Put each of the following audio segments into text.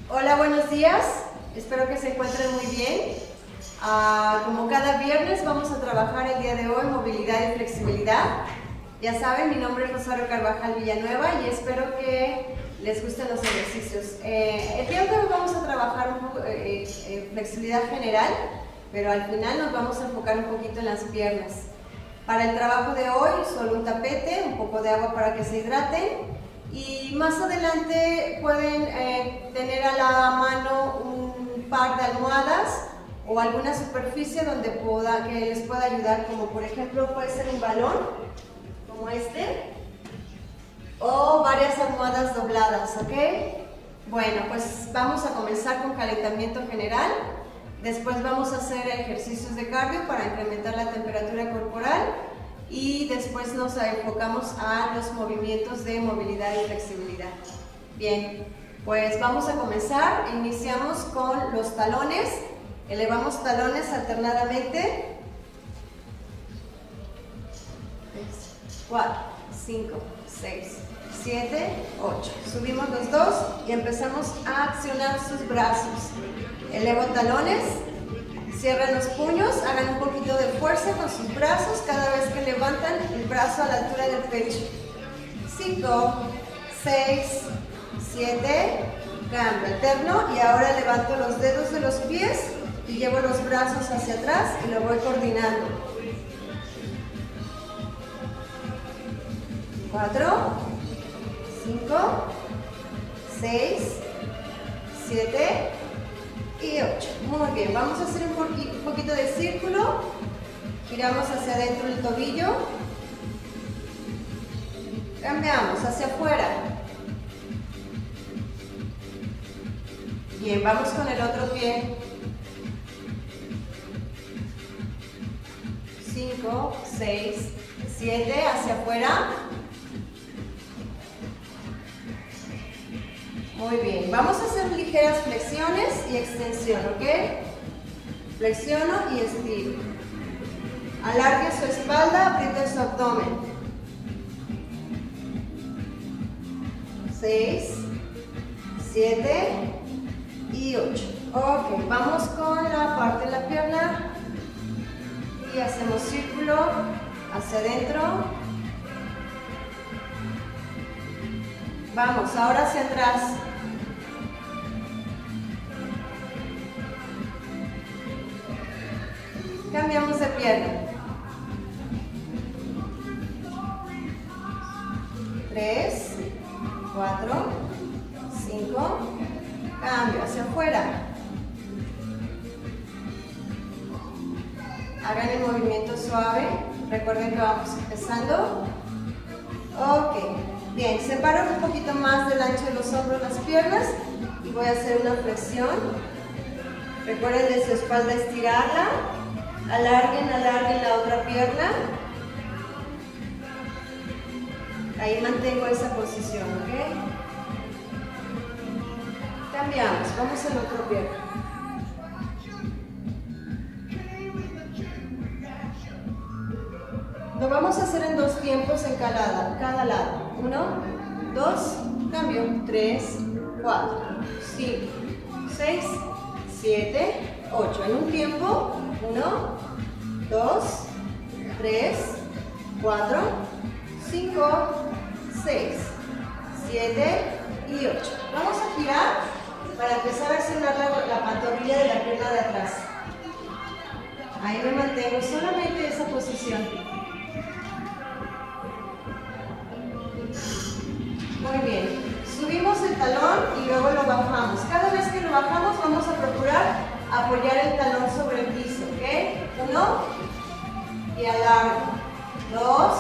Hola, buenos días. Espero que se encuentren muy bien. Como cada viernes vamos a trabajar el día de hoy movilidad y flexibilidad. Ya saben, mi nombre es Rosario Carvajal Villanueva y espero que les gusten los ejercicios. El día de hoy vamos a trabajar un poco flexibilidad general, pero al final nos vamos a enfocar un poquito en las piernas. Para el trabajo de hoy, solo un tapete, un poco de agua para que se hidraten. Y más adelante pueden tener a la mano un par de almohadas o alguna superficie donde que les pueda ayudar, como por ejemplo puede ser un balón, como este, o varias almohadas dobladas, ¿ok? Bueno, pues vamos a comenzar con calentamiento general. Después vamos a hacer ejercicios de cardio para incrementar la temperatura corporal. Y después nos enfocamos a los movimientos de movilidad y flexibilidad. Bien, pues vamos a comenzar. Iniciamos con los talones. Elevamos talones alternadamente. 3, 4, 5, 6, 7, 8. Subimos los dos y empezamos a accionar sus brazos. Elevo talones. Cierren los puños, hagan un poquito de fuerza con sus brazos cada vez que levantan el brazo a la altura del pecho. 5, 6, 7, cambio, alterno y ahora levanto los dedos de los pies y llevo los brazos hacia atrás y lo voy coordinando. 4, 5, 6, 7 y 8. Muy bien, vamos a hacer un poquito de círculo. Giramos hacia adentro el tobillo. Cambiamos hacia afuera. Bien, vamos con el otro pie. 5, 6, 7, hacia afuera. Muy bien, vamos a hacer ligeras flexiones y extensión, ¿ok? Flexiono y estiro. Alargue su espalda, apriete su abdomen. 6, 7 y 8. Ok, vamos con la parte de la pierna y hacemos círculo hacia adentro. Vamos, ahora hacia atrás. Cambiamos de pierna. 3, 4, 5. Cambio hacia afuera. Hagan el movimiento suave. Recuerden que vamos empezando. Ok. Bien, separo un poquito más del ancho de los hombros las piernas y voy a hacer una flexión. Recuerden de su espalda estirarla. Alarguen la otra pierna. Ahí mantengo esa posición, ¿ok? Cambiamos, vamos a la otra pierna. Lo vamos a hacer en 2 tiempos en cada lado. 1, 2, cambio. 3, 4, 5, 6, 7, 8. En un tiempo. 1, 2, 3, 4, 5, 6, 7 y 8. Vamos a girar para empezar a accionar la pantorrilla de la pierna de atrás. Ahí me mantengo solamente en esa posición. Muy bien. Subimos el talón y luego lo bajamos. Cada vez que lo bajamos vamos a procurar apoyar el talón sobre el piso, ¿ok? 1 y alargo. 2,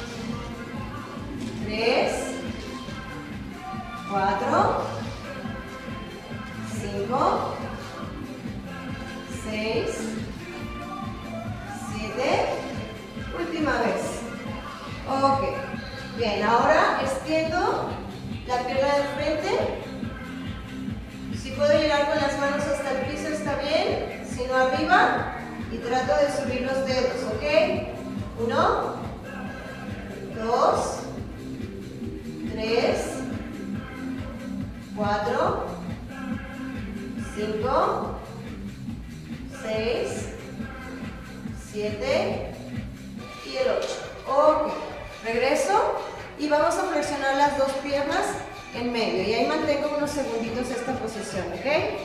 3, 4, 5, 6, 7. Última vez. Ok. Bien, ahora extiendo la pierna de frente. Si puedo llegar con las manos hasta el piso está bien, si no arriba, y trato de subir los dedos, ¿ok? 1, 2, 3, 4, 5, 6, 7 y el 8. Ok, regreso y vamos a flexionar las dos piernas en medio y ahí mantengo unos segunditos esta posición, ¿ok?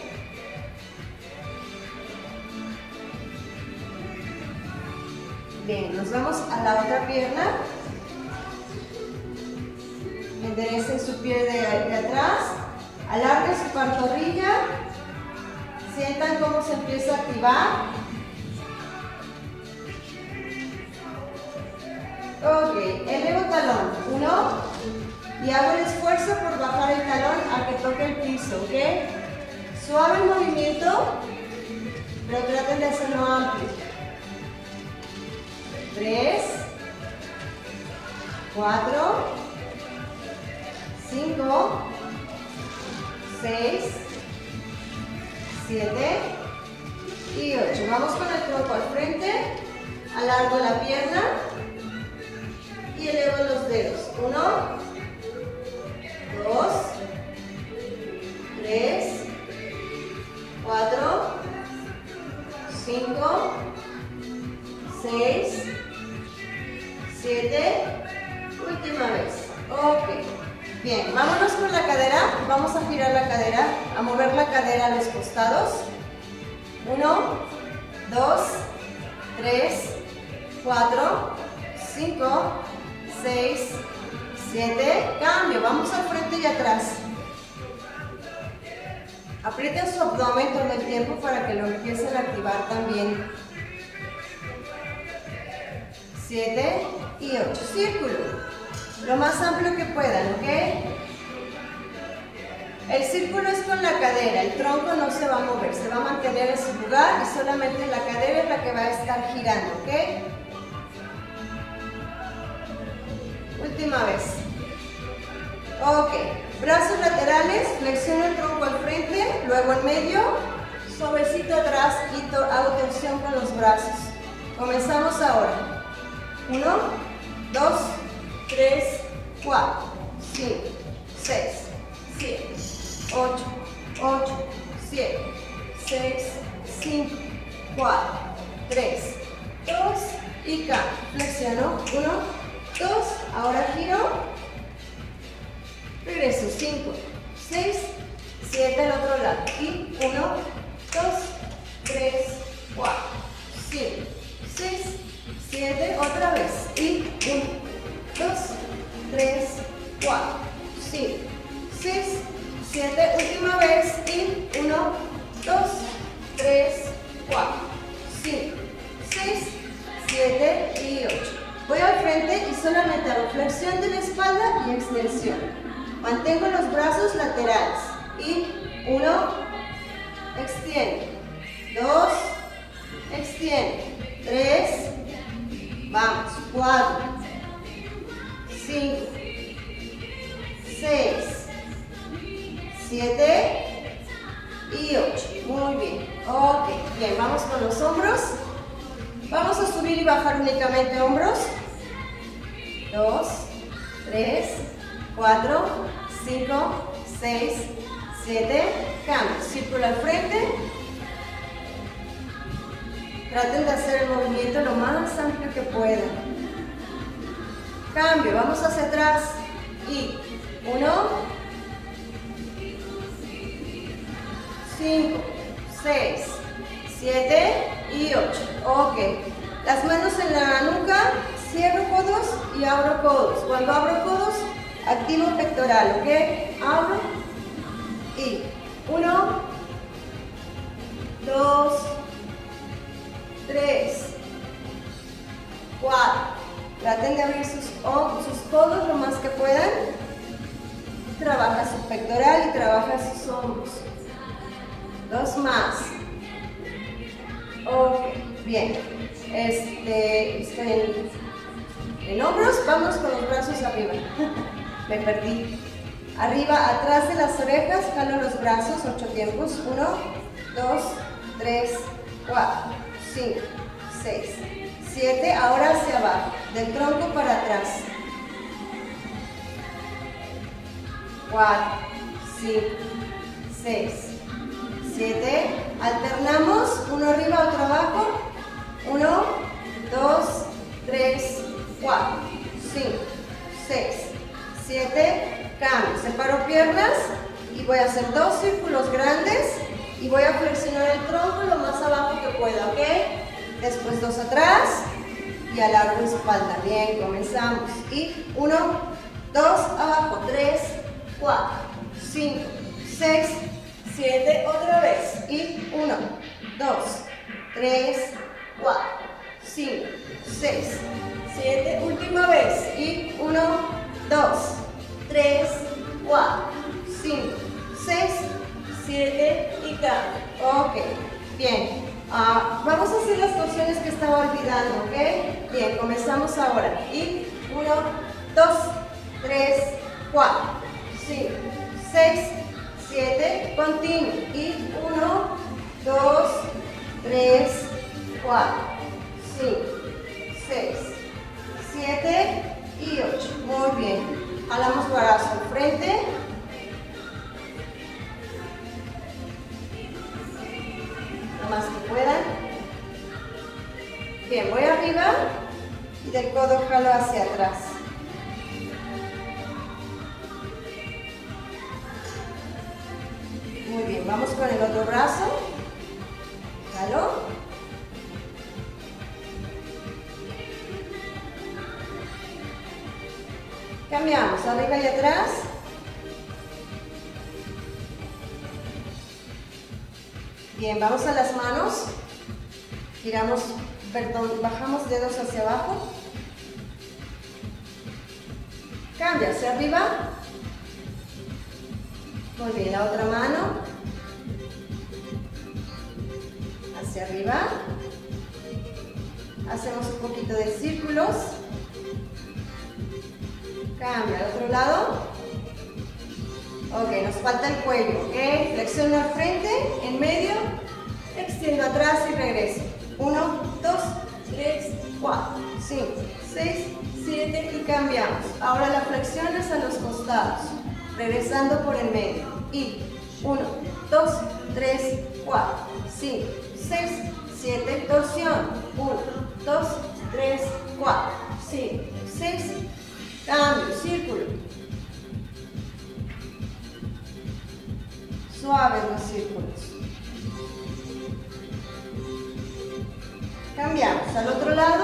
Bien, nos vamos a la otra pierna. Enderecen su pie de atrás, alarguen su pantorrilla, sientan cómo se empieza a activar. Ok, elevo talón, 1, y hago el esfuerzo por bajar el talón a que toque el piso, ¿ok? Suave el movimiento, pero traten de hacerlo amplio. 3, 4, 5, 6, 7 y 8. Vamos con el tronco al frente, alargo la pierna y elevo los dedos. 1, 2, 3, 4, 5, 6, 7, última vez. Ok, bien, vámonos con la cadera, vamos a girar la cadera, a mover la cadera a los costados. 1, 2, 3, 4, 5, 6, 7, cambio, vamos al frente y atrás. Aprieten su abdomen todo el tiempo para que lo empiecen a activar también. 7 y 8, círculo, lo más amplio que puedan, ¿ok? El círculo es con la cadera, el tronco no se va a mover, se va a mantener en su lugar y solamente la cadera es la que va a estar girando, ¿ok? Última vez. Ok, brazos laterales, flexiono el tronco al frente, luego en medio, suavecito atrás y hago tensión con los brazos. Comenzamos ahora. 1, 2, 3, 4, 5, 6, 7, 8, 8, 7, 6, 5, 4, 3, 2 y cambio. Flexiono, 1, 2, ahora giro, regreso, 5, 6, 7 al otro lado y 1, 2, 3, 4, 5, 6, 7, otra vez y 1, 2, 3, 4, 5, 6, 7, última vez y 1, 2, 3, 4, 5, 6, 7 y 8. Voy al frente y solamente hago flexión de la espalda y extensión. Mantengo los brazos laterales y 1, extiende, 2, extiende, 3, vamos, 4, 5, 6, 7 y 8. Muy bien. Ok, bien, vamos con los hombros. Vamos a subir y bajar únicamente hombros. 2, 3, 4, 5, 6, 7. Cambio. Círculo al frente. Traten de hacer el movimiento lo más amplio que puedan. Cambio, vamos hacia atrás y 1, 5, 6, 7 y 8. Ok, las manos en la nuca, cierro codos y abro codos. Cuando abro codos, activo pectoral, ok. Abro y 1, 2, 3, 4. Traten de abrir sus codos lo más que puedan. Trabaja su pectoral y trabaja sus hombros. 2 más. Ok, bien. Estoy en hombros, vamos con los brazos arriba. Me perdí. Arriba, atrás de las orejas, jalo los brazos, 8 tiempos. 1, 2, 3, 4, 5, 6, 7. Ahora hacia abajo, del tronco para atrás. 4, 5, 6, 7. Alternamos, uno arriba, otro abajo. 1, 2, 3, 4, 5, 6, 7. Cambio. Separo piernas y voy a hacer 2 círculos grandes y voy a flexionar el tronco lo más abajo que pueda, ¿ok? Después 2 atrás y alargo espalda. Bien, comenzamos. Y 1, 2, abajo, 3, 4, 5, 6, 7, otra vez. Y 1, 2, 3, 4, 5, 6, 7, última vez. Y 1, 2, 3, 4, 5, 6, 7 y cambio. Ok, bien. Vamos a hacer las torsiones que estaba olvidando, ¿ok? Bien, comenzamos ahora. Y 1, 2, 3, 4, 5, 6, 7, continuo. Y 1, 2, 3, 4, 5, 6, 7 y 8. Muy bien. Jalamos brazo al frente. Lo más que puedan. Bien, voy arriba y del codo jalo hacia atrás. Muy bien, vamos con el otro brazo. Jalo. Cambiamos, arriba y atrás. Bien, vamos a las manos. Giramos, perdón, bajamos dedos hacia abajo. Cambia hacia arriba. Muy bien, la otra mano. Hacia arriba. Hacemos un poquito de círculos. Cambia al otro lado. Ok, nos falta el cuello, ok. Flexiono al frente, en medio, extiendo atrás y regreso. 1, 2, 3, 4, 5, 6, 7 y cambiamos. Ahora la flexión es a los costados, regresando por el medio. Y 1, 2, 3, 4, 5, 6, 7, torsión. 1, 2, 3, 4, 5, 6, cambio, círculo. Suaves los círculos. Cambiamos al otro lado.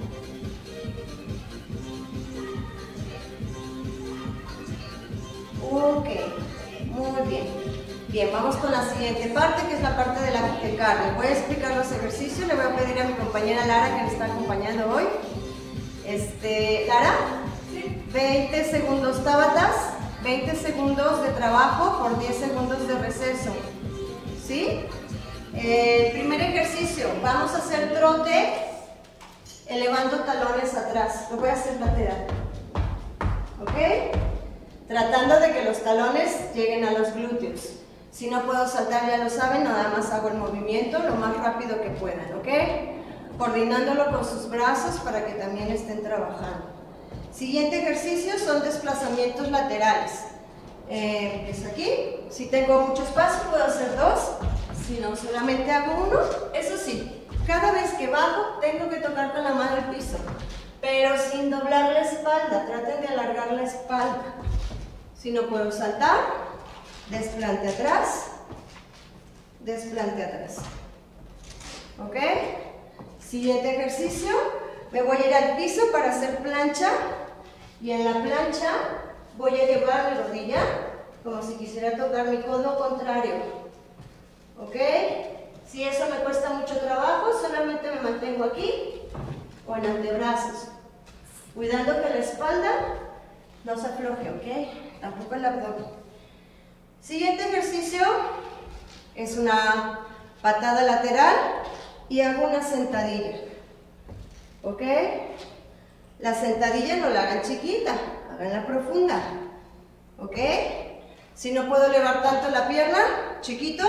Ok, muy bien. Bien, vamos con la siguiente parte, que es la parte de la carne. Voy a explicar los ejercicios. Le voy a pedir a mi compañera Lara, que me está acompañando hoy. Lara, 20 segundos Tabatas. 20 segundos de trabajo por 10 segundos de receso. ¿Sí? El primer ejercicio, vamos a hacer trote elevando talones atrás. Lo voy a hacer lateral. ¿Ok? Tratando de que los talones lleguen a los glúteos. Si no puedo saltar, ya lo saben, nada más hago el movimiento lo más rápido que puedan. ¿Ok? Coordinándolo con sus brazos para que también estén trabajando. Siguiente ejercicio son desplazamientos laterales. Es aquí. Si tengo mucho espacio puedo hacer 2. Si no, solamente hago 1. Eso sí, cada vez que bajo tengo que tocar con la mano el piso, pero sin doblar la espalda. Traten de alargar la espalda. Si no puedo saltar, desplante atrás, desplante atrás. ¿Ok? Siguiente ejercicio. Me voy a ir al piso para hacer plancha. Y en la plancha voy a llevar la rodilla como si quisiera tocar mi codo contrario. ¿Ok? Si eso me cuesta mucho trabajo, solamente me mantengo aquí o en antebrazos. Cuidando que la espalda no se afloje, ¿ok? Tampoco el abdomen. Siguiente ejercicio es una patada lateral y hago una sentadilla. ¿Ok? La sentadilla no la hagan chiquita, háganla profunda. ¿Ok? Si no puedo elevar tanto la pierna, chiquito.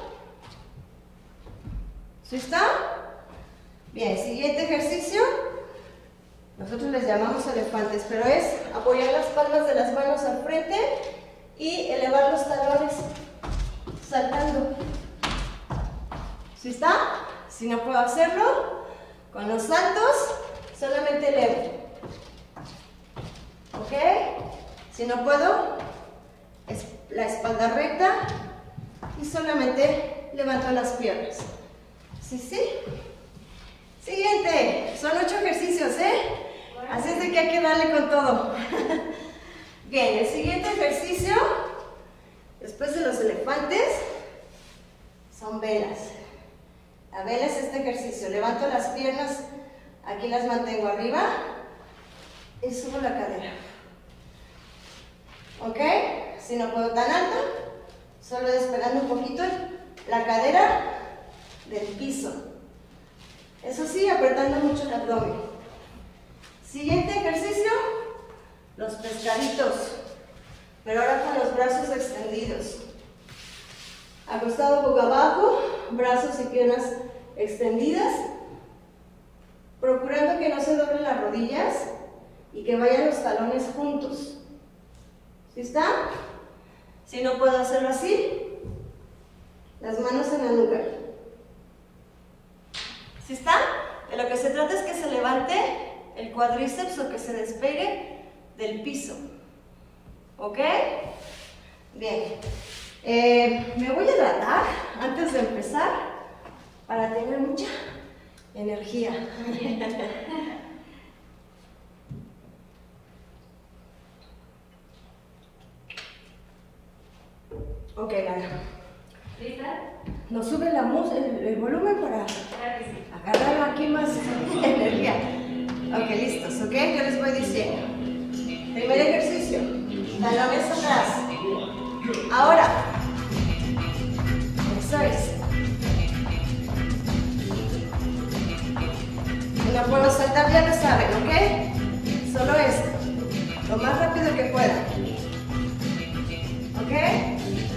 ¿Sí está? Bien, siguiente ejercicio. Nosotros les llamamos elefantes, pero es apoyar las palmas de las manos al frente y elevar los talones, saltando. está? Si no puedo hacerlo, con los saltos, solamente elevo. ¿Ok? Si no puedo, es la espalda recta y solamente levanto las piernas. ¿Sí, sí? Siguiente, son 8 ejercicios, Así es de que hay que darle con todo. Bien, el siguiente ejercicio, después de los elefantes, son velas. La vela es este ejercicio. Levanto las piernas, aquí las mantengo arriba y subo la cadera. ¿Ok? Si no puedo tan alto, solo despegando un poquito la cadera del piso. Eso sí, apretando mucho el abdomen. Siguiente ejercicio, los pescaditos, pero ahora con los brazos extendidos. Acostado boca abajo, brazos y piernas extendidas, procurando que no se doblen las rodillas y que vayan los talones juntos. ¿Sí está? Si no puedo hacerlo así, las manos en la nuca. ¿Sí está? De lo que se trata es que se levante el cuádriceps o que se despegue del piso. ¿Ok? Bien. Me voy a hidratar antes de empezar para tener mucha energía. Ok, Lara. ¿Lista? Nos sube el volumen para agarrar aquí más energía. Ok, listos, ok, yo les voy diciendo. Primer ejercicio, talones atrás. Ahora, eso es. Si no puedo saltar, ya lo saben, ok. Solo esto, lo más rápido que puedan. ¿Ok?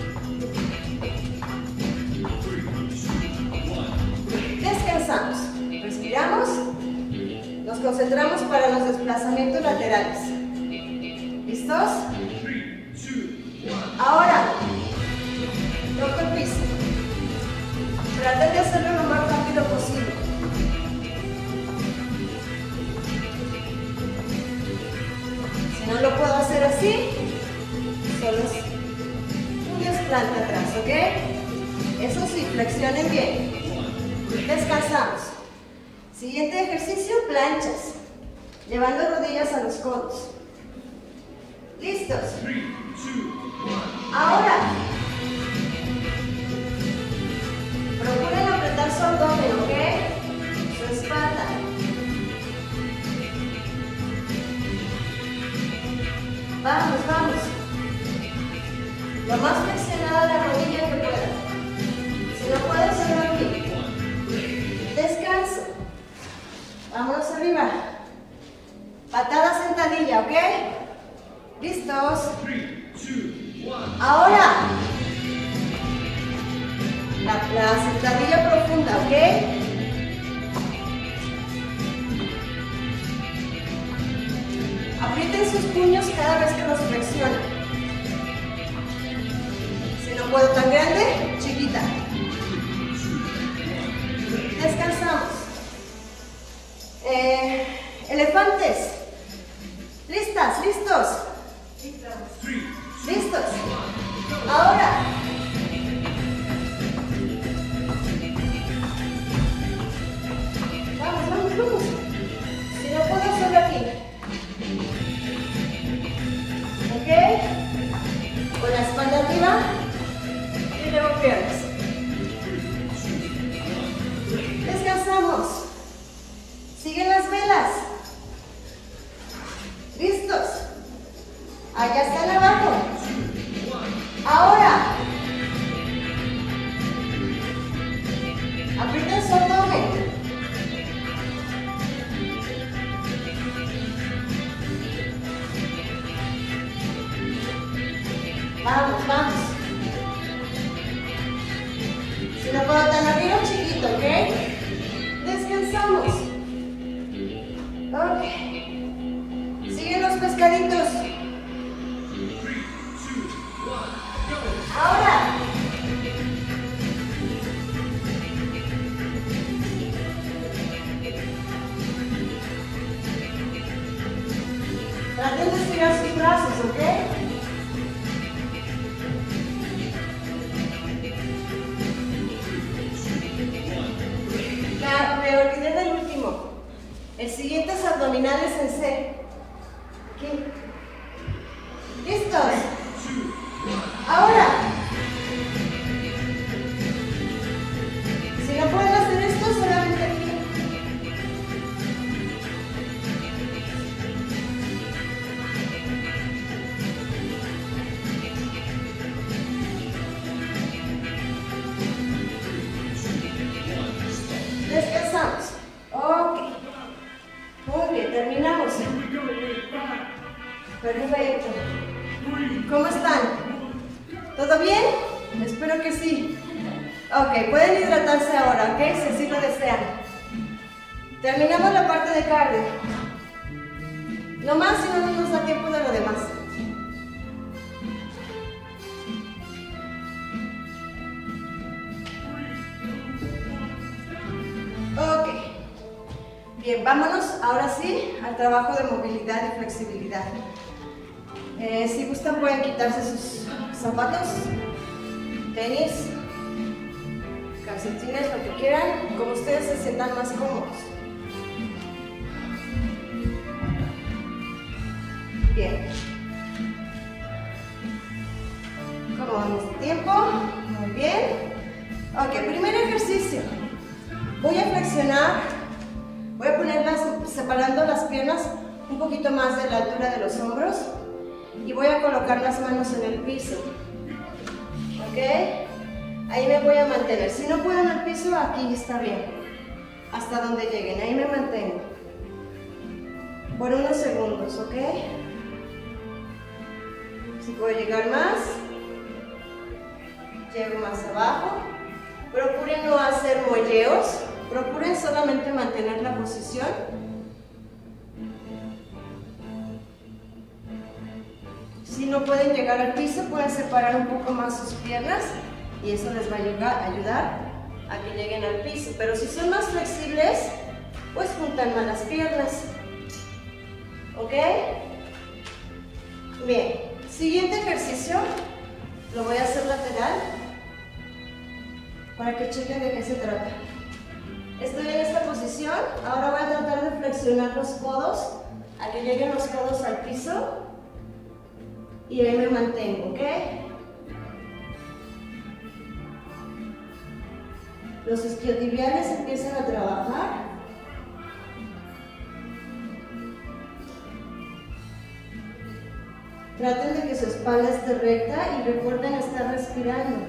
Descansamos, respiramos, nos concentramos para los desplazamientos laterales. ¿Listos? Ahora, toco el piso. Traten de hacerlo lo más rápido posible. Si no lo puedo hacer así, solo un desplante atrás, ¿ok? Eso sí, flexionen bien. Descansamos. Siguiente ejercicio, planchas. Llevando rodillas a los codos. ¿Listos? Ahora, procuren apretar su abdomen, ¿ok? Su espalda. Vamos, vamos. Lo más flexionada la rodilla que puedan. Si no puedo hacerlo aquí. Descanso. Vámonos arriba. Patada sentadilla, ¿ok? ¿Listos? Ahora. La sentadilla profunda, ¿ok? Aprieten sus puños cada vez que los flexionan. Si no puedo tan grande, chiquita. Descansamos. Elefantes. ¿Listas? ¿Listos? ¿Listos? Ahora. Vamos, vamos, vamos. Si no puedo hacerlo aquí. ¿Ok? Con la espalda arriba y luego piernas. Descansamos. Siguen las velas. ¿Listos? Allá están abajo. Ahora. Aprieten su abdomen. Vamos, vamos. Si no puedo tan arriba, chiquito, ¿ok? Descansamos. Ok. Siguen los pescaditos. Ahora. ¿ok? Me olvidé del último. El siguiente es abdominales en C. ¿Qué? ¿Listos? Ahora, si no pueden hacer esto, solamente aquí. Descansamos. Ok. Muy bien, terminamos. Perfecto. ¿Cómo están? ¿Todo bien? Espero que sí. Ok, pueden hidratarse ahora, ¿ok? Si así lo desean. Terminamos la parte de cardio. No más, si no nos da tiempo de lo demás. Ok. Bien, vámonos ahora sí al trabajo de movilidad y flexibilidad. Si gustan pueden quitarse sus zapatos, tenis, calcetines, lo que quieran, como ustedes se sientan más cómodos. Bien. ¿Cómo vamos de tiempo? Muy bien. Ok, primer ejercicio. Voy a flexionar, voy a ponerlas separando las piernas un poquito más de la altura de los hombros y voy a colocar las manos en el piso. ¿Ok? Ahí me voy a mantener. Si no puedo en el piso, aquí está bien. Hasta donde lleguen, ahí me mantengo. Por unos segundos, ¿ok? Si puedo llegar más, llego más abajo. Procuren no hacer muelleos, procuren solamente mantener la posición. Si no pueden llegar al piso, pueden separar un poco más sus piernas y eso les va a ayudar a que lleguen al piso. Pero si son más flexibles, pues juntan más las piernas. ¿Ok? Bien, siguiente ejercicio, lo voy a hacer lateral para que chequen de qué se trata. Estoy en esta posición, ahora voy a tratar de flexionar los codos, a que lleguen los codos al piso y ahí me mantengo, ¿ok? Los isquiotibiales empiezan a trabajar. Traten de que su espalda esté recta y recuerden estar respirando.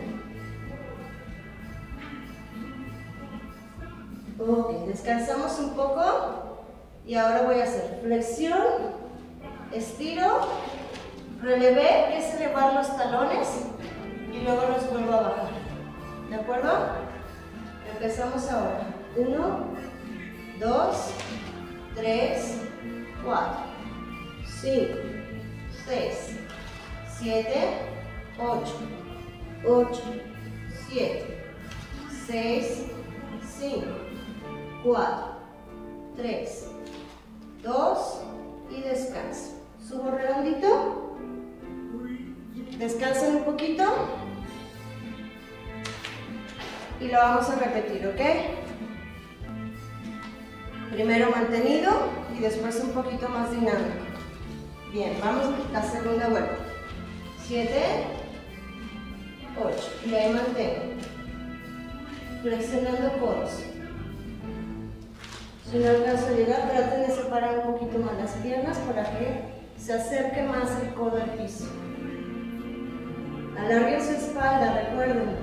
Ok, descansamos un poco y ahora voy a hacer flexión, estiro, relevé, que es elevar los talones y luego los vuelvo a bajar. ¿De acuerdo? Empezamos ahora. 1, 2, 3, 4, 5, 6, 7, 8, 8, 7, 6, 5, 4, 3, 2 y descanso. Subo redondito, descansen un poquito y lo vamos a repetir, ¿ok? Primero mantenido y después un poquito más dinámico. Bien, vamos a la segunda vuelta. 7, 8 y ahí mantengo. Flexionando codos. Si no alcanzo a llegar, traten de separar un poquito más las piernas para que se acerque más el codo al piso. Alarguen su espalda, recuerden.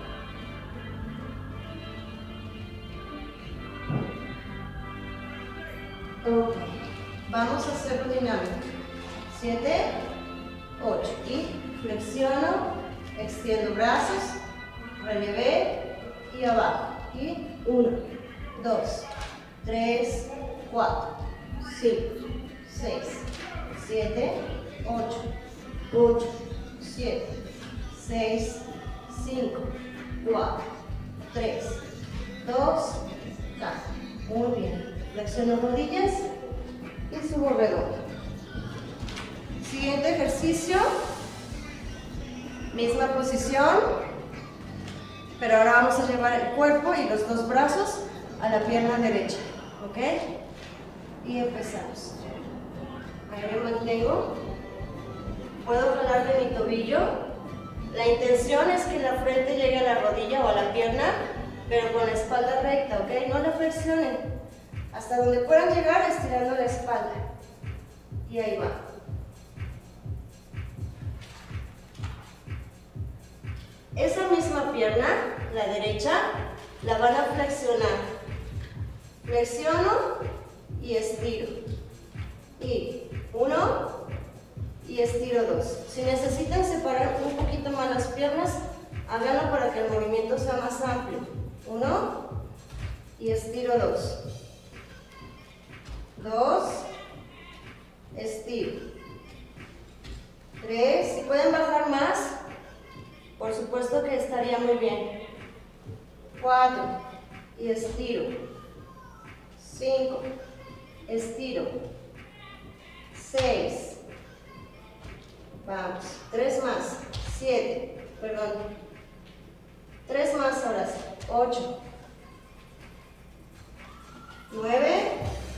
Ok, vamos a hacerlo dinámico. 7, 8 y flexiono, extiendo brazos, relevé y abajo. Y 1, 2, 3, 4, 5, 6, 7, 8, 8, 7, 6, 5, 4, 3, 2, muy bien. Flexiono rodillas y subo redondo. siguiente ejercicio, misma posición, pero ahora vamos a llevar el cuerpo y los dos brazos a la pierna derecha, ¿ok? Y empezamos. Ahí me mantengo. Puedo jalar de mi tobillo. La intención es que la frente llegue a la rodilla o a la pierna, pero con la espalda recta, ¿ok? No la flexionen. Hasta donde puedan llegar estirando la espalda. Y ahí va. Esa misma pierna, la derecha, la van a flexionar. Flexiono y estiro. Y 1 y estiro 2. Si necesitan separar un poquito más las piernas, háganlo para que el movimiento sea más amplio. 1 y estiro 2. 2, estiro. 3, si pueden bajar más, por supuesto que estaría muy bien. 4 y estiro. 5, estiro. 6, vamos, 3 más, 7, perdón, 3 más ahora sí, 8, 9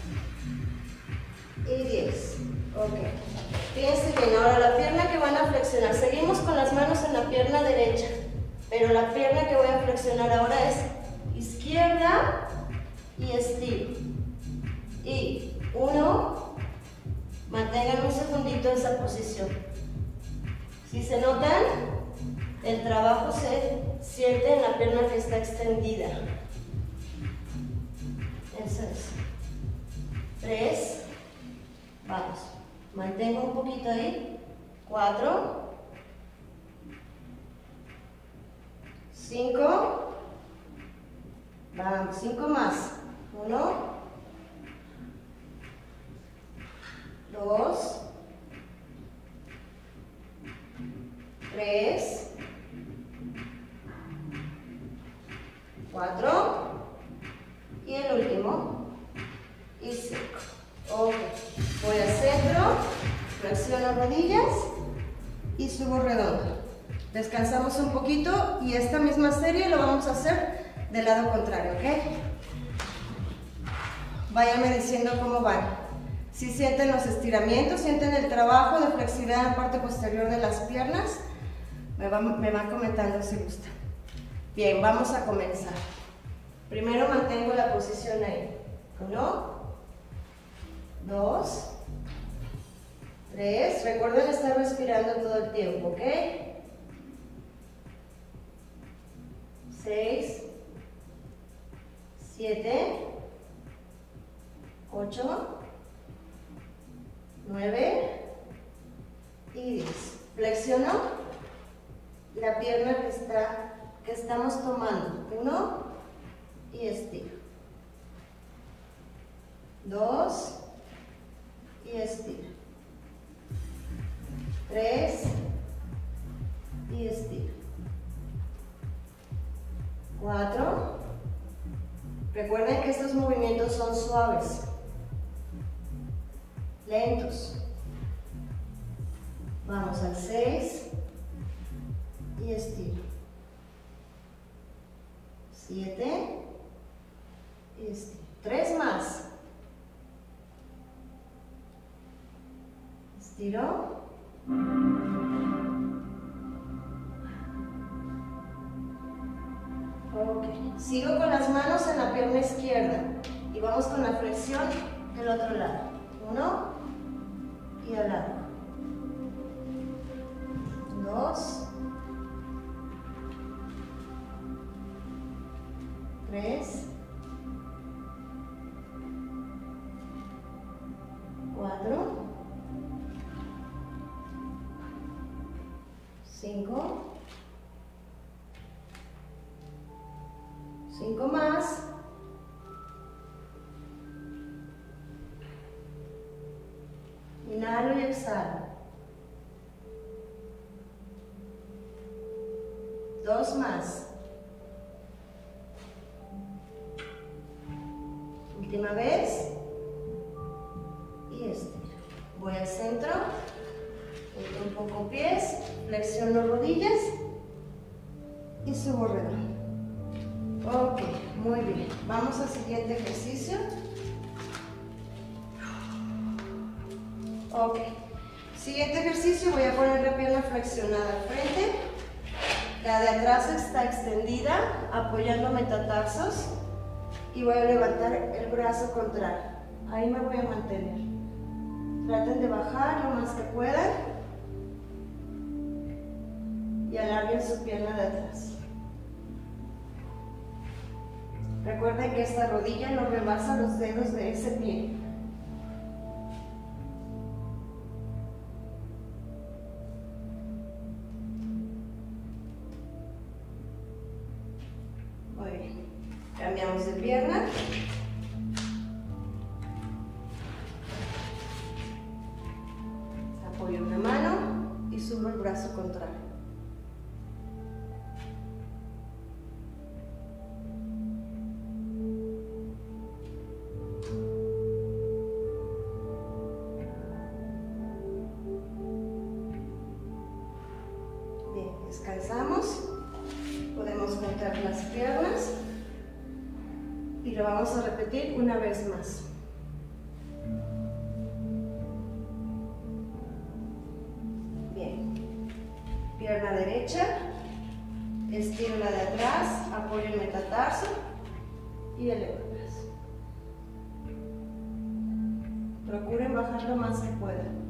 y 10, ok. Fíjense bien, ahora la pierna que van a flexionar, seguimos con las manos en la pierna derecha, pero la pierna que voy a flexionar ahora es izquierda y estiro. Y 1, mantengan un segundito esa posición. Si se notan, el trabajo se siente en la pierna que está extendida. Eso es. 3, vamos, mantengo un poquito ahí. 4, 5, vamos, 5 más. 1, 2, 3, 4 y el último y 5. Ok, voy al centro, flexiono rodillas y subo redondo. Descansamos un poquito y esta misma serie lo vamos a hacer del lado contrario, ¿ok? Váyanme diciendo cómo van. Si sienten los estiramientos, sienten el trabajo de flexibilidad en la parte posterior de las piernas, me van comentando si gustan. Bien, vamos a comenzar. Primero mantengo la posición ahí. 1, 2, 3. Recuerden estar respirando todo el tiempo, ¿ok? 6, 7, 8, 9 y 10. Flexiono la pierna que estamos tomando. 1 y estiro. 2 y estiro. 3 y estiro. 4. Recuerden que estos movimientos son suaves, lentos. Vamos al 6 y estiro. 7 y estiro. 3 más. Estiro. Ok. Sigo con las manos en la pierna izquierda y vamos con la flexión del otro lado. 1 y al lado. 2, 3, 4, 5, 5 más. Inhalo y exhalo. 2 más. Última vez. Y estiro. Voy al centro. Recojo pies, flexiono rodillas y subo redondo. Ok, muy bien. Vamos al siguiente ejercicio. Ok. Siguiente ejercicio, voy a poner la pierna flexionada al frente. La de atrás está extendida, apoyando metatarsos. Y voy a levantar el brazo contrario. Ahí me voy a mantener. Traten de bajar lo más que puedan. Y alarguen su pierna de atrás. Recuerden que esta rodilla no rebasa los dedos de ese pie. Muy bien. Cambiamos de pierna. Apoyo una mano y subo el brazo contrario. Descansamos, podemos juntar las piernas y lo vamos a repetir una vez más. Bien, pierna derecha, estiro la de atrás, apoyo el metatarso y elevo el brazo. Procuren bajar lo más que puedan.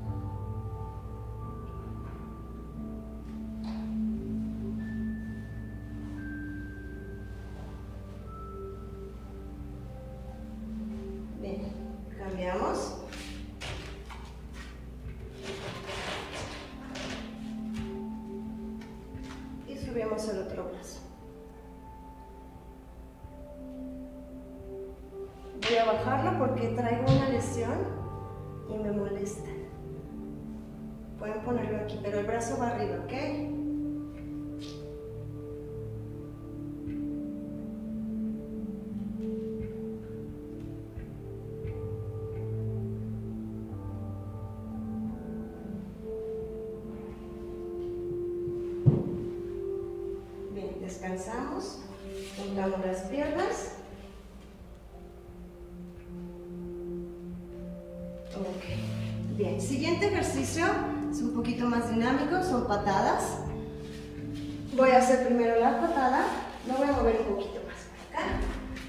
Cambiamos. Y subimos el otro brazo. Voy a bajarlo porque traigo una lesión y me molesta. Pueden ponerlo aquí, pero el brazo va arriba, ¿ok? Descansamos, juntamos las piernas. Ok, bien. Siguiente ejercicio es un poquito más dinámico, son patadas. Voy a hacer primero la patada, lo voy a mover un poquito más para acá.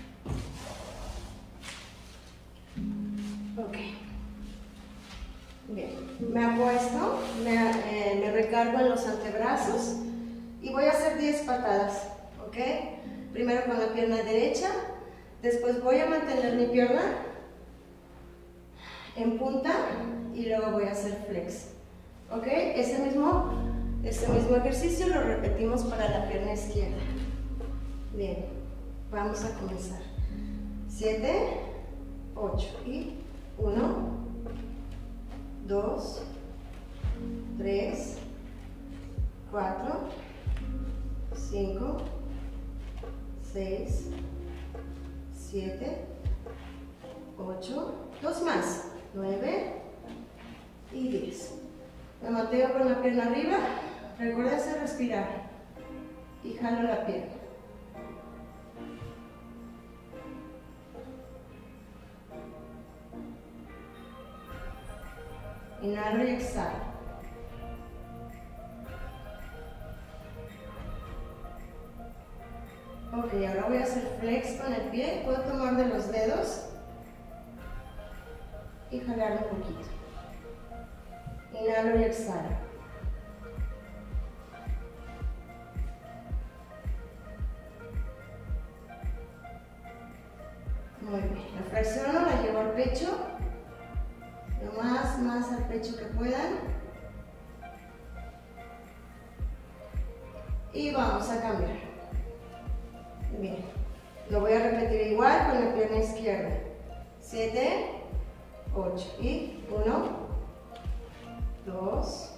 Ok, bien. Me acuesto, me recargo en los antebrazos. Y voy a hacer 10 patadas, ¿ok? Primero con la pierna derecha, después voy a mantener mi pierna en punta y luego voy a hacer flex, ¿ok? Ese mismo ejercicio lo repetimos para la pierna izquierda. Bien, vamos a comenzar. 7, 8 y 1, 2, 3, 4, 5, 6, 7, 8, 2 más, 9 y 10. Me mantengo con la pierna arriba, recuérdense respirar y jalo la pierna. Inhalo y exhalo. Ok, ahora voy a hacer flex con el pie. Puedo tomar de los dedos y jalar un poquito. Inhalo y exhalo. Muy bien. La flexiono, la llevo al pecho. Lo más al pecho que puedan. Y vamos a cambiar. Bien, lo voy a repetir igual con la pierna izquierda. 7, 8 y 1, 2,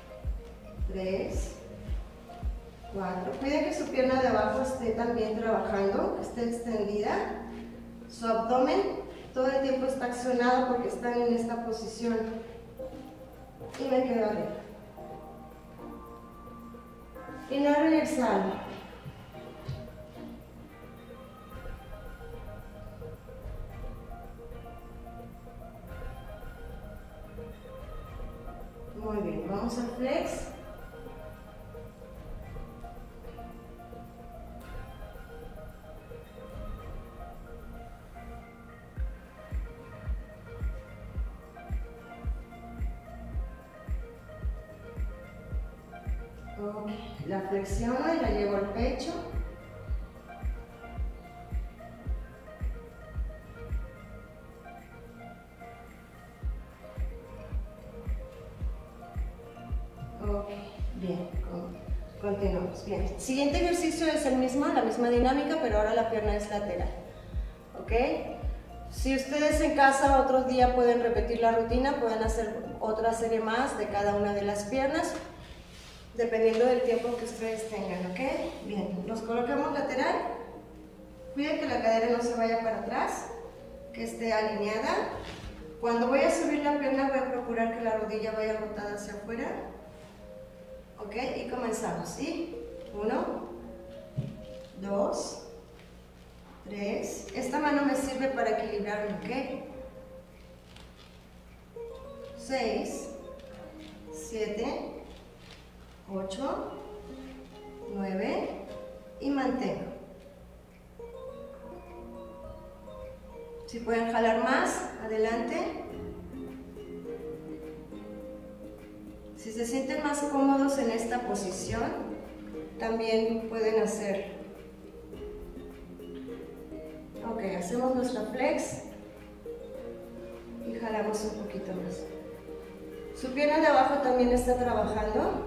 3, 4. Cuiden que su pierna de abajo esté también trabajando, que esté extendida. Su abdomen todo el tiempo está accionado porque están en esta posición. Y me quedo arriba. Inhalo y exhalo. Muy bien, vamos al flex. Ok, la flexiono y la llevo al pecho. Ok, bien, continuamos. Bien, siguiente ejercicio es el mismo, la misma dinámica, pero ahora la pierna es lateral. Ok, si ustedes en casa otro día pueden repetir la rutina, pueden hacer otra serie más de cada una de las piernas, dependiendo del tiempo que ustedes tengan. Ok, bien, nos colocamos lateral. Cuiden que la cadera no se vaya para atrás, que esté alineada. Cuando voy a subir la pierna voy a procurar que la rodilla vaya rotada hacia afuera. Ok, y comenzamos, ¿sí? 1, 2, 3. Esta mano me sirve para equilibrarme, ¿ok? 6, 7, 8, 9 y mantengo. Si pueden jalar más, adelante. Si se sienten más cómodos en esta posición, también pueden hacer. Ok, hacemos nuestra flex y jalamos un poquito más. Su pierna de abajo también está trabajando.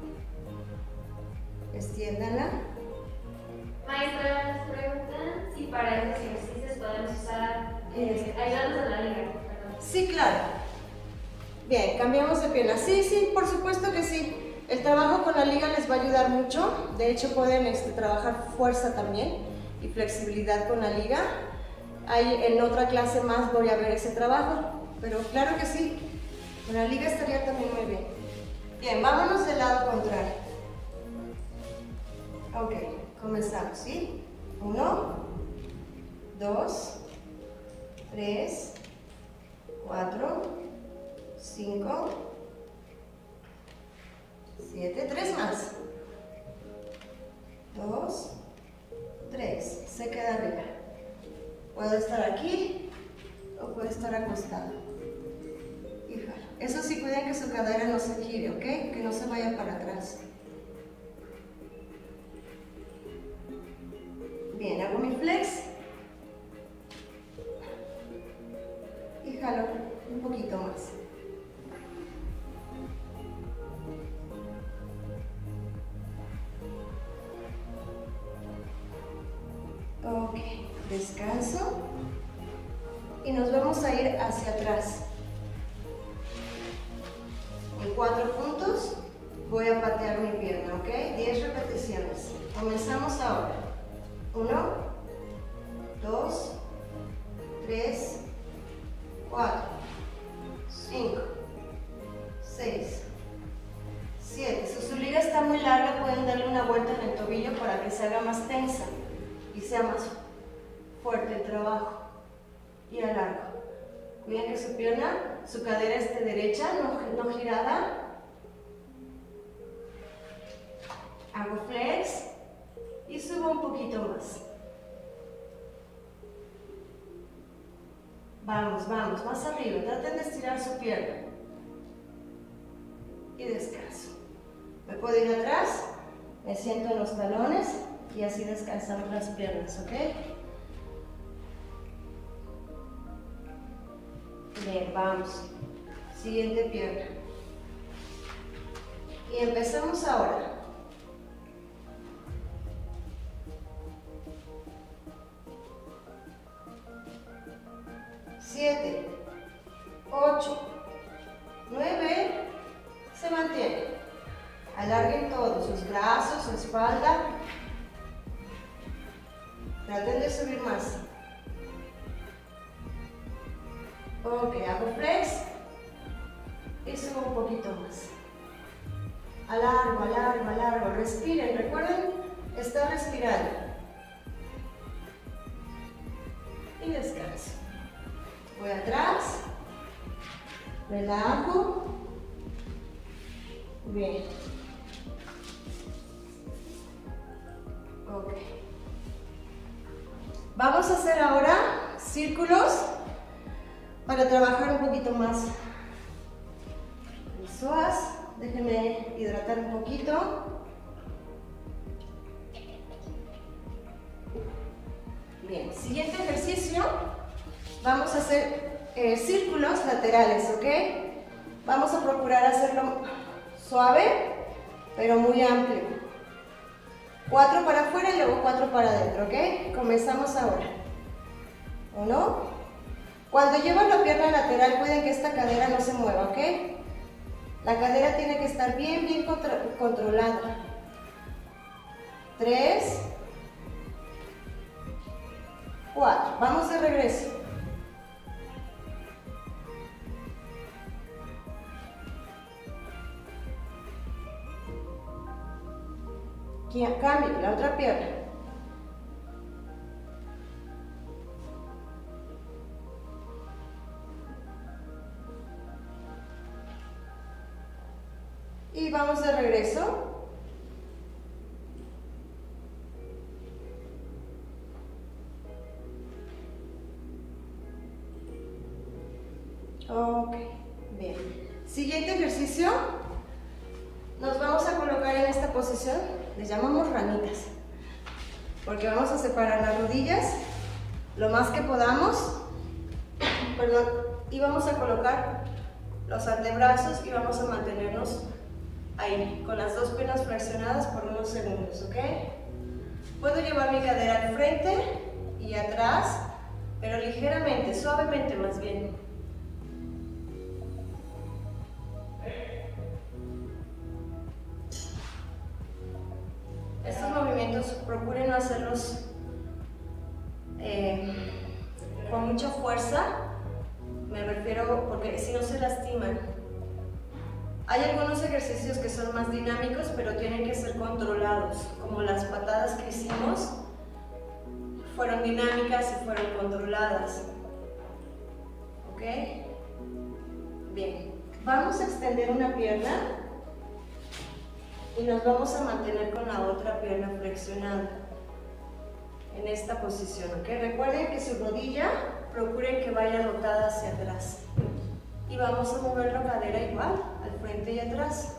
Extiéndanla. Maestra, nos preguntan si para estos ejercicios podemos usar ayudantes de la liga. Perdón. Sí, claro. Bien, cambiamos de pierna. Sí, sí, por supuesto que sí. El trabajo con la liga les va a ayudar mucho. De hecho, pueden trabajar fuerza también y flexibilidad con la liga. Ahí en otra clase más voy a ver ese trabajo, pero claro que sí. Con la liga estaría también muy bien. Bien, vámonos del lado contrario. Ok, comenzamos, ¿sí? 1, 2, 3, 4, 5, 7, 3 más. 2, 3, se queda arriba. Puedo estar aquí o puedo estar acostado. Y jalo. Eso sí, cuiden que su cadera no se gire, ¿ok? Que no se vaya para atrás. Bien, hago mi flex. Y jalo un poquito más. Ok, descanso y nos vamos a ir hacia atrás. En 4 puntos voy a patear mi pierna, ok, 10 repeticiones. Comenzamos ahora. 1, 2, 3, 4, 5, 6, 7. Si su liga está muy larga, pueden darle una vuelta en el tobillo para que se haga más tensa y sea más fuerte el trabajo. Y alargo. Cuiden que su pierna, su cadera esté derecha, no girada. Hago flex y subo un poquito más. Vamos, vamos, más arriba. Traten de estirar su pierna. Y descanso. Me puedo ir atrás, me siento en los talones y así descansamos las piernas, ¿ok? Bien, vamos. Siguiente pierna. Y empezamos ahora. Siete, 8, 9, se mantiene. Alarguen todos sus brazos, su espalda. Traten de subir más. Ok, hago flex y subo un poquito más. Alargo, alargo, alargo. Respiren, recuerden estar respirando. Y descanso. Voy atrás. Relajo. Bien. Ok. Vamos a hacer ahora círculos para trabajar un poquito más el psoas. Déjenme hidratar un poquito. Bien, siguiente ejercicio. Vamos a hacer círculos laterales, ¿ok? Vamos a procurar hacerlo suave, pero muy amplio. 4 para afuera y luego 4 para adentro, ¿ok? Comenzamos ahora. 1. Cuando llevan la pierna lateral, cuiden que esta cadera no se mueva, ¿ok? La cadera tiene que estar bien, bien controlada. 3. 4. Vamos de regreso. Cambio, la otra pierna. Y vamos de regreso. Ok, bien. Siguiente ejercicio. Nos vamos a colocar en esta posición. Les llamamos ranitas, porque vamos a separar las rodillas lo más que podamos, perdón, y vamos a colocar los antebrazos y vamos a mantenernos ahí, con las dos piernas flexionadas por unos segundos, ¿ok? Puedo llevar mi cadera al frente y atrás, pero ligeramente, suavemente más bien. Estos movimientos procuren no hacerlos con mucha fuerza, me refiero porque si no se lastiman. Hay algunos ejercicios que son más dinámicos, pero tienen que ser controlados, como las patadas que hicimos, fueron dinámicas y fueron controladas. ¿Ok? Bien, vamos a extender una pierna y nos vamos a mantener con la otra pierna flexionada en esta posición, ¿ok? Recuerden que su rodilla, procuren que vaya dotada hacia atrás y vamos a mover la cadera igual, al frente y atrás.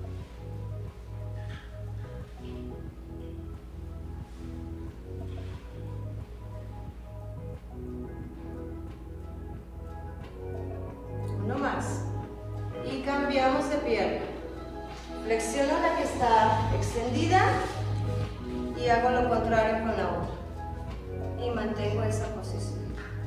Uno más y cambiamos de pierna. Flexiono la que está extendida y hago lo contrario con la otra. Y mantengo esa posición.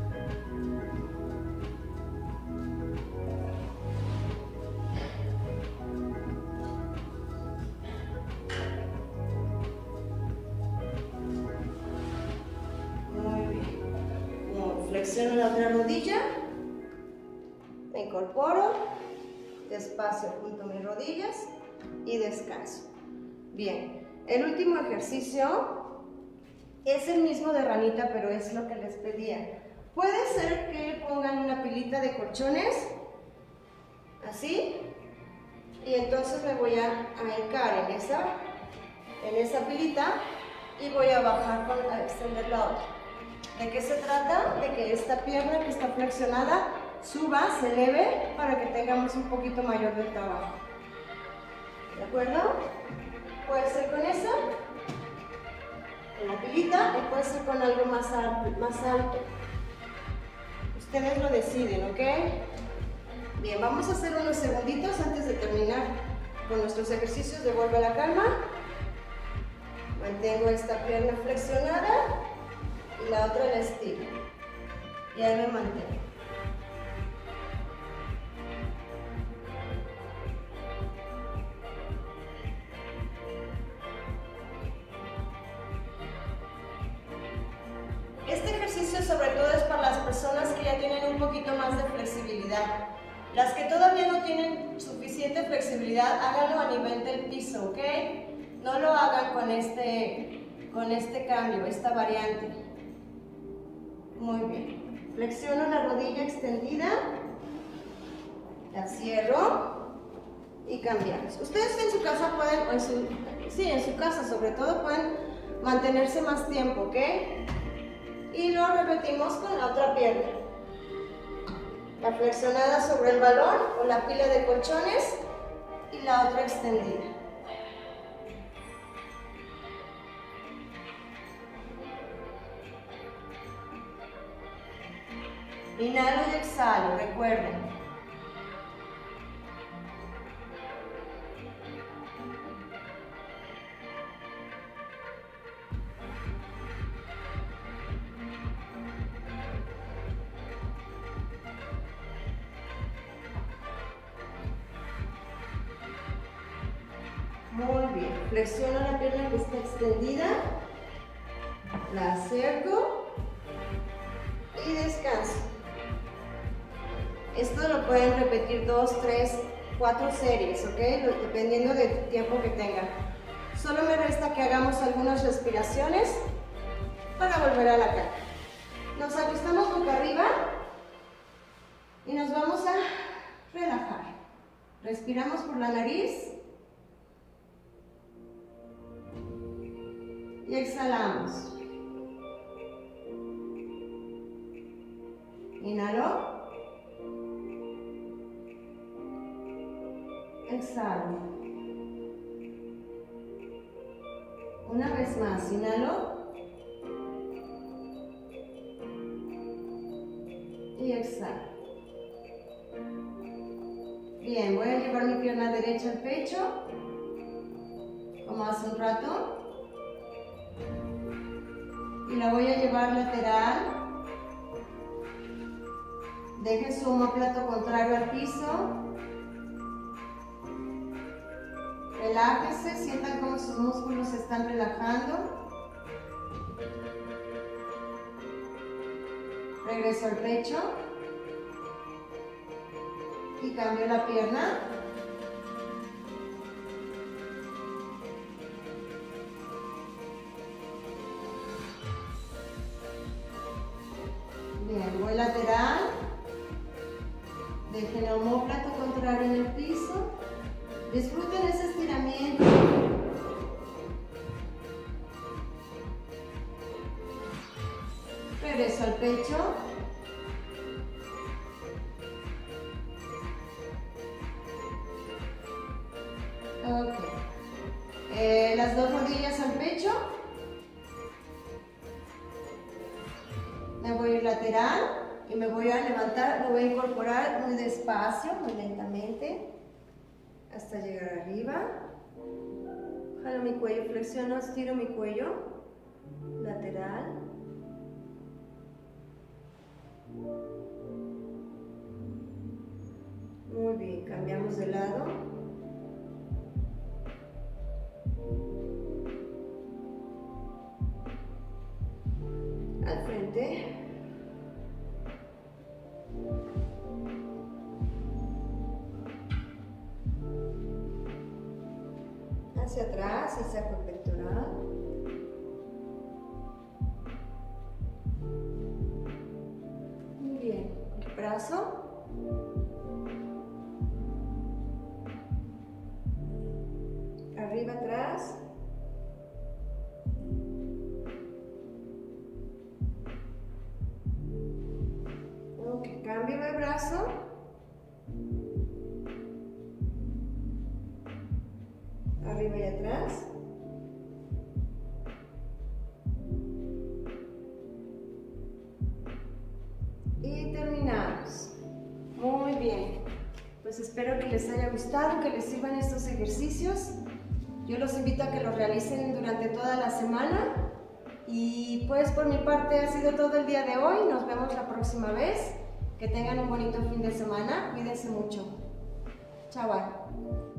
Muy bien. Flexiono la otra rodilla. Me incorporo. Despacio junto a mis rodillas. Y descanso. Bien, el último ejercicio es el mismo de ranita, pero es lo que les pedía. Puede ser que pongan una pilita de colchones, así, y entonces me voy a hincar en esa pilita y voy a bajar a extender la otra. ¿De qué se trata? De que esta pierna que está flexionada suba, se eleve para que tengamos un poquito mayor de trabajo. ¿De acuerdo? Puede ser con esa, en la pilita, y puede ser con algo más alto. Ustedes lo deciden, ¿ok? Bien, vamos a hacer unos segunditos antes de terminar con nuestros ejercicios de vuelve a la calma. Mantengo esta pierna flexionada y la otra la estiro. Y ahí me mantengo. Este ejercicio sobre todo es para las personas que ya tienen un poquito más de flexibilidad. Las que todavía no tienen suficiente flexibilidad, háganlo a nivel del piso, ¿ok? No lo hagan con este cambio, esta variante. Muy bien. Flexiono la rodilla extendida, la cierro y cambiamos. Ustedes en su casa pueden, o en su casa sobre todo, pueden mantenerse más tiempo, ¿ok? Y lo repetimos con la otra pierna. La flexionada sobre el balón o la pila de colchones y la otra extendida. Inhalo y exhalo, recuerden. Muy bien, flexiono la pierna que está extendida, la acerco y descanso. Esto lo pueden repetir 2, 3, 4 series, ¿ok? Dependiendo del tiempo que tengan. Solo me resta que hagamos algunas respiraciones para volver a la cama. Nos acostamos boca arriba y nos vamos a relajar. Respiramos por la nariz. Y exhalamos. Inhalo. Exhalo. Una vez más, inhalo. Y exhalo. Bien, voy a llevar mi pierna derecha al pecho, como hace un rato. Y la voy a llevar lateral. Deje su omóplato contrario al piso. Relájese, sientan cómo sus músculos se están relajando. Regreso al pecho. Y cambio la pierna. Bien, voy lateral. Dejen el omóplato contrario en el piso. Disfruten ese estiramiento. Regreso al pecho. Ok. Las dos rodillas al pecho. Me voy a ir lateral y me voy a levantar, me voy a incorporar muy despacio, muy lentamente, hasta llegar arriba. Jalo mi cuello, flexiono, estiro mi cuello, lateral. Muy bien, cambiamos de lado. Al frente. Hacia atrás y saco el pectoral. Muy bien. El brazo. Arriba, atrás. Ok, cambio de brazo. Arriba y atrás. Y terminamos. Muy bien. Pues espero que les haya gustado, que les sirvan estos ejercicios. Yo los invito a que los realicen durante toda la semana. Y pues por mi parte ha sido todo el día de hoy. Nos vemos la próxima vez. Que tengan un bonito fin de semana. Cuídense mucho. Chao.